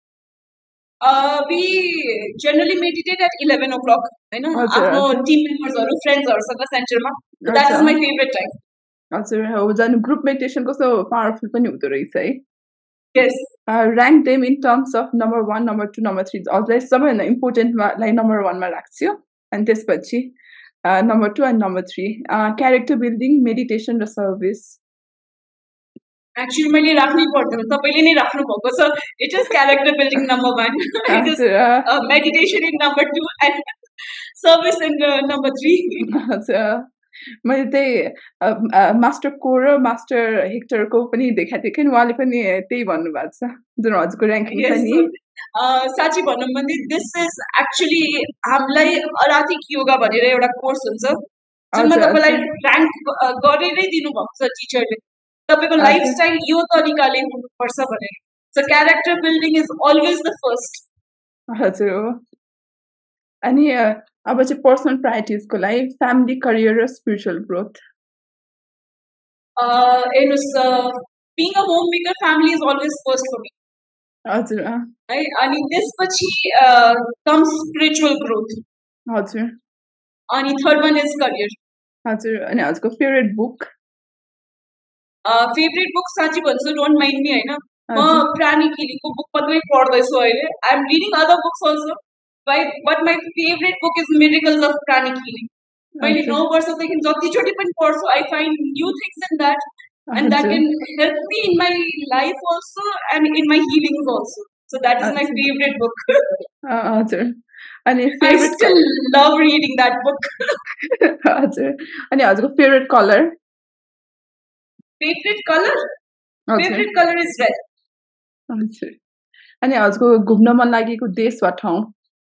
We generally meditate at 11 o'clock, होइन, आफ्नो टिम मेम्बर्सहरू फ्रेन्ड्सहरूसँग सेन्टरमा। That is my favourite time. हजुर, हो जानु ग्रुप मेडिटेसन कस्तो पावरफुल पनि हुँदो रहेछ है। Yes. Rank them in terms of number 1, number 2, number 3। हजुरलाई सबैभन्दा इम्पोर्टेन्टलाई नम्बर 1मा राख्छु, अनि त्यसपछि number 2 and number 3 character building, meditation र सर्भिस। एक्चुअली मैले राख्नै पर्दैन, तपाईँले नै राख्नु भएको छ। It is character building number 1, it is meditation in number 2 and service in number 3। मैले त्यही मास्टर को र मास्टर हेक्टरको पनि देखाएको थिएँ कि उहाँले पनि त्यही भन्नुभएको छ जुन हजुरको ऱ्याङ्किङ छ नि साँच्ची भनौँ भने दिस इज एक्चुली हामीलाई अराधिक योगा भनेर एउटा कोर्स हुन्छ जुनमा तपाईँलाई ऱ्याङ्क गरेरै दिनुभएको छ टिचरले तपाईँको लाइफस्टाइल यो तरिकाले हुनुपर्छ भनेर so character building is always the first हजुर हो अनि अब चाहिँ पर्सनल प्रायोरिटिजको लागि फ्यामिली करियर र स्पिरिचुअल ग्रोथ हेर्नुहोस् being a home maker family is always first for me हजुर है अनि त्यसपछि कम स्पिरिचुअल ग्रोथ हजुर अनि थर्ड वान इज करियर हजुर अनि हजुरको फेभरेट बुक फेभरेट बुक साँच्ची भन्छु डोन्ट माइन्ड मी होइन म प्राणिक हिलिङको बुक मात्रै पढ्दैछु अहिले I am reading other books also but my favourite book is miracles of pranic healing मैले 9 वर्षदेखि जतिचोटि पनि पढ्छु I find new things in that and that can help me in my life also and in my healings also. So that is my favorite book. And I still love reading that book. And your favorite color? Favorite color? Favorite color is red. And your घुम्न मन लागेको देश वा ठाउँ?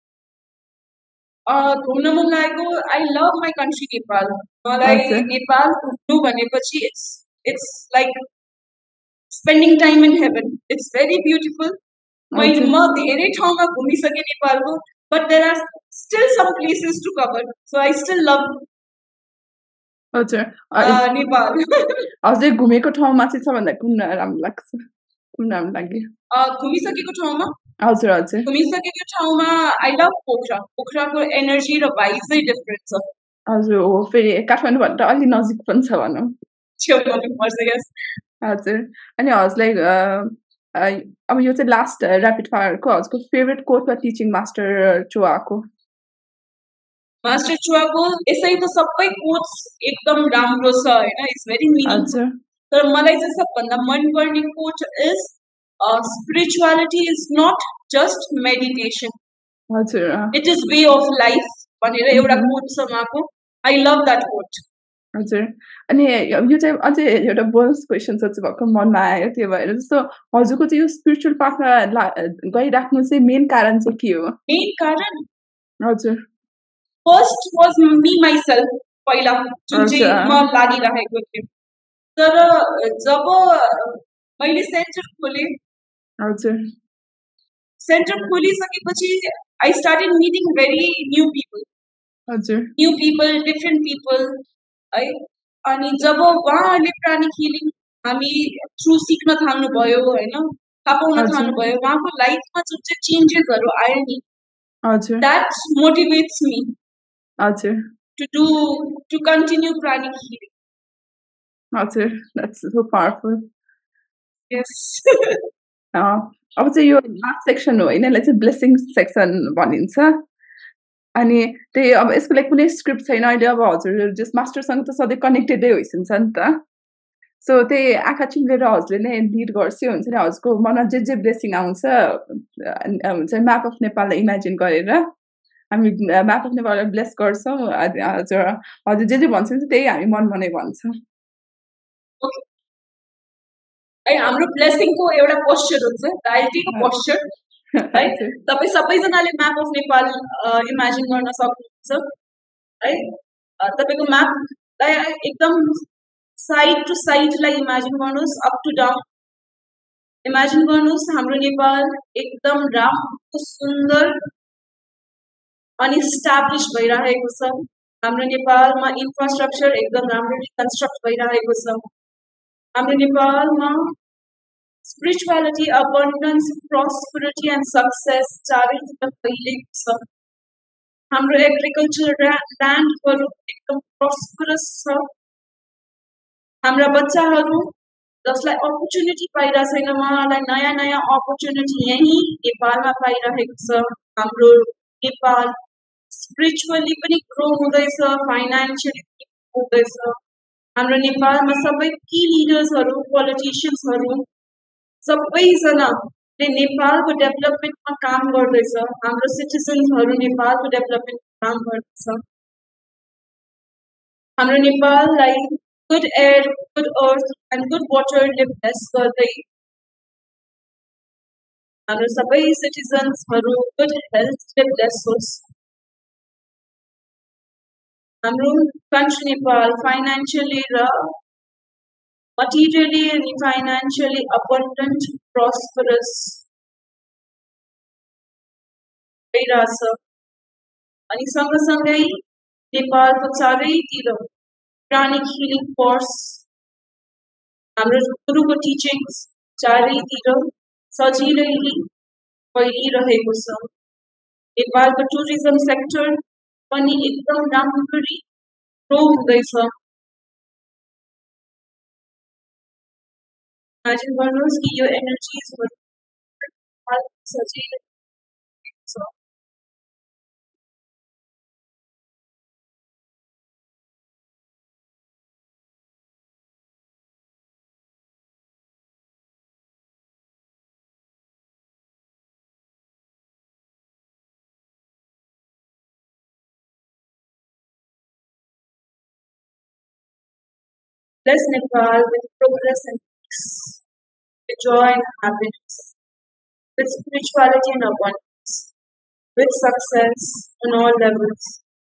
घुम्न मन लागेको I love my country Nepal. मलाई नेपाल घुम्नु भनेपछि it's like spending time in heaven. It's very beautiful. म धेरै ठाउँमा घुमिसके नेपालको but there are still some places to cover. So I still love Nepal. अझै घुमेको ठाउँमा चाहिँ सबभन्दा कुन राम्रो लाग्छ? कुन राम्रो लाग्यो? घुमिसकेको ठाउँमा? हजुर हजुर. घुमिसकेको ठाउँमा I love पोखरा. पोखराको एनर्जी र भाइब चाहिँ डिफरेन्ट छ. हजुर हो फेरि काठमाडौँ भन्दा अलि नजिक पनि छ भनौँ. हजुर अनि हजुरलाई अब यो चाहिँ लास्ट ऱ्यापिड फायरको हजुरको फेभरेट कोट वा टिचिङ मास्टर चुवाको यसै त सबै कोट्स एकदम राम्रो छ होइन इट्स भेरी मिनिङफुल तर मलाई चाहिँ सबभन्दा मनपर्ने quote is spirituality is not just meditation हजुर it is way of life भनेर एउटा कोट छ उहाँको आई लभ द्याट कोट हजुर अनि यो चाहिँ अझै एउटा बोनस क्वेसन सोच्नु भएको मनमा आयो त्यो भएर जस्तो हजुरको चाहिँ यो स्पिरिचुअल पाथमा गइराख्नु चाहिँ मेन कारण चाहिँ के हो मेन कारण हजुर फर्स्ट वाज मी माइसेल्फ पहिला जुन चाहिँ म लागिरहेको थियो तर जब मैले सेन्टर खोलेँ हजुर सेन्टर खोलिसकेपछि I started meeting very new people हजुर न्यू पिपल डिफ्रेन्ट पिपल है अनि जब उहाँहरूले प्राणिक हिलिङ हामी थ्रु सिक्न थाल्नुभयो होइन थाहा पाउन थाल्नुभयो उहाँको लाइफमा जुन चाहिँ चेन्जेसहरू आयो नि हजुर द्याट मोटिभेट्स मी हजुर टु कन्टिन्यू प्राणिक हिलिङ हजुर द्याट्स सो पावरफुल यस अब चाहिँ यो लास्ट सेक्सन हो होइन यसलाई चाहिँ ब्लेसिङ सेक्सन भनिन्छ अनि त्यही अब यसको लागि कुनै स्क्रिप्ट छैन अहिले अब हजुर जस मास्टरसँग त सधैँ कनेक्टेडै होइसिन्छ नि त सो त्यही आँखा चिम्लेर हजुरले नै लिड गर्छ हुन्छ नि हजुरको मनमा जे ब्लेसिङ आउँछ हुन्छ म्याप अफ नेपाललाई इमेजिन गरेर हामी म्याप अफ नेपाललाई ब्लेस गर्छौँ हजुर हजुर जे भन्छ नि त्यही हामी मनमा नै भन्छौँ हाम्रो ब्लेसिङको एउटा पोस्चर हुन्छ डायरीको पोस्चर है तपाईँ सबैजनाले म्याप अफ नेपाल इमेजिन गर्न सक्नुहुन्छ है तपाईँको म्यापलाई एकदम साइड टु साइडलाई इमेजिन गर्नुहोस् अप टु डाउन इमेजिन गर्नुहोस् हाम्रो नेपाल एकदम राम्रो सुन्दर अनि स्ट्याब्लिस भइरहेको छ हाम्रो नेपालमा इन्फ्रास्ट्रक्चर एकदम राम्ररी कन्स्ट्रक्ट भइरहेको छ हाम्रो नेपालमा spirituality, abundance, prosperity and success चारैतिर फैलिएको छ हाम्रो एग्रिकल्चर ल्यान्डहरू एकदम प्रस्परस छ हाम्रा बच्चाहरू जसलाई अपर्च्युनिटी पाइरहेको छैन उहाँलाई नयाँ नयाँ अपर्च्युनिटी यहीँ नेपालमा पाइरहेको छ हाम्रो नेपाल स्पिरिचुअली पनि ग्रो हुँदैछ फाइनेन्सियली पनि हुँदैछ हाम्रो नेपालमा सबै की लिडर्सहरू पोलिटिसियन्सहरू सबैजनाले नेपालको डेभलपमेन्टमा काम गर्दैछ हाम्रो सिटिजन्सहरू नेपालको डेभलपमेन्टमा काम गर्दैछ हाम्रो नेपाललाई good air, good earth and good water ले bless गर्दै हाम्रो सबै citizensहरू good health ले bless होस् हाम्रो country नेपाल financially र materially and financially abundant, prosperous भइरहेछ अनि सँगसँगै नेपालको चारैतिर Pranic healing force हाम्रो गुरुको टिचिङ्स चारैतिर सजिलैले फैलिरहेको छ नेपालको टुरिज्म सेक्टर पनि एकदम राम्ररी ग्रो हुँदैछ इमेजिन गर्नुहोस् कि यो एनर्जिजहरू सजिलै छ Bless Nepal with progress and peace, with joy and happiness, with spirituality and abundance, with success on all levels.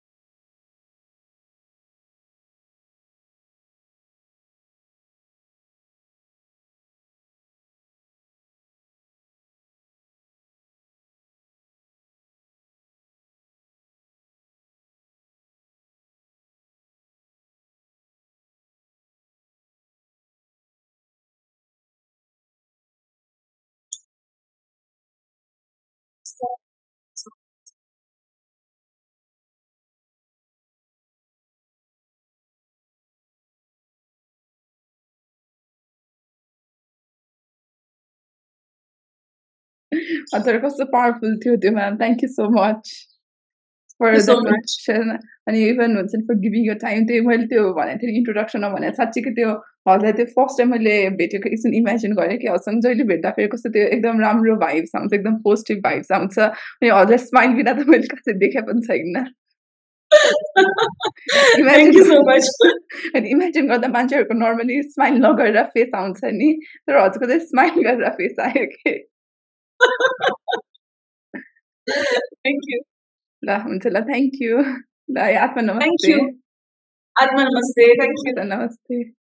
हजुर कस्तो पावरफुल थियो त्यो ma'am thank you so much for the question अनि इभन हुन्छ नि फर गिभिङ यो time त्यो मैले त्यो भनेको थिएँ इन्ट्रोडक्सनमा भने साँच्चीकै त्यो हजुरलाई त्यो फर्स्ट टाइम मैले भेटेको एकछिन इमेजिन गरेँ कि हजुरसँग जहिले भेट्दाखेरि कस्तो त्यो एकदम राम्रो भाइब्स आउँछ एकदम पोजिटिभ भाइब्स आउँछ अनि हजुरलाई स्माइल बिना त मैले कसै देखे पनि छैन इमेजिन गर्दा मान्छेहरूको नर्मली स्माइल नगरेर फेस आउँछ नि तर हजुरको चाहिँ स्माइल गरेर फेस आयो कि थ्याङ्क यू ल हुन्छ ल थ्याङ्क यू ल आत्मा नमस्ते आत्मा नमस्ते थ्याङ्क यू नमस्ते